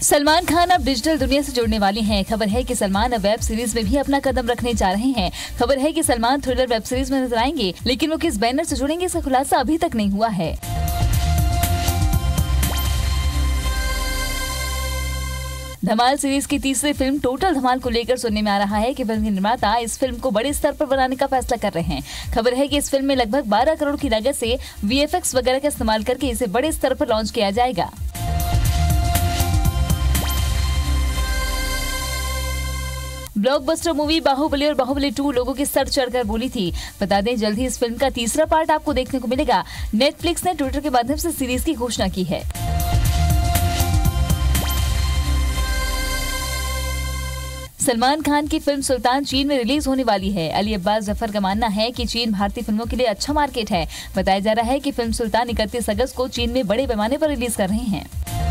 सलमान खान अब डिजिटल दुनिया से जुड़ने वाले हैं। खबर है कि सलमान अब वेब सीरीज में भी अपना कदम रखने जा रहे हैं। खबर है कि सलमान थ्रिलर वेब सीरीज में नजर आएंगे, लेकिन वो किस बैनर से जुड़ेंगे इसका खुलासा अभी तक नहीं हुआ है। धमाल सीरीज की तीसरी फिल्म टोटल धमाल को लेकर सुनने में आ रहा है कि फिल्म के निर्माता इस फिल्म को बड़े स्तर पर बनाने का फैसला कर रहे हैं। खबर है कि इस फिल्म में लगभग 12 करोड़ की लागत से VFX वगैरह का इस्तेमाल करके इसे बड़े स्तर पर लॉन्च किया जाएगा। ब्लॉकबस्टर मूवी बाहुबली और बाहुबली 2 लोगों की सर चढ़कर बोली थी। बता दें, जल्द ही इस फिल्म का तीसरा पार्ट आपको देखने को मिलेगा। नेटफ्लिक्स ने ट्विटर के माध्यम से सीरीज की घोषणा की है। सलमान खान की फिल्म सुल्तान चीन में रिलीज होने वाली है। अली अब्बास जफर का मानना है कि चीन भारतीय फिल्मों के लिए अच्छा मार्केट है। बताया जा रहा है कि फिल्म सुल्तान 31 अगस्त को चीन में बड़े पैमाने पर रिलीज कर रहे हैं।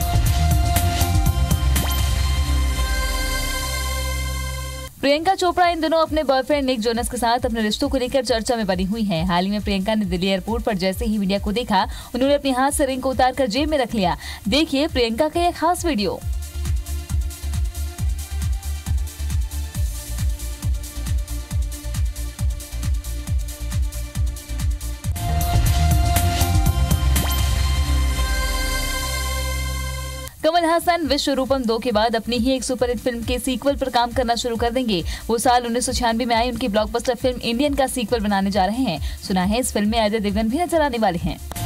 प्रियंका चोपड़ा इन दिनों अपने बॉयफ्रेंड निक जोनस के साथ अपने रिश्तों को लेकर चर्चा में बनी हुई हैं। हाल ही में प्रियंका ने दिल्ली एयरपोर्ट पर जैसे ही मीडिया को देखा, उन्होंने अपने हाथ से रिंग को उतारकर जेब में रख लिया। देखिए प्रियंका का यह खास वीडियो। कमल हासन विश्वरूपम 2 के बाद अपनी ही एक सुपरहिट फिल्म के सीक्वल पर काम करना शुरू कर देंगे। वो साल 1996 में आई उनकी ब्लॉकबस्टर फिल्म इंडियन का सीक्वल बनाने जा रहे हैं। सुना है इस फिल्म में अजय देवगन भी नजर आने वाले हैं।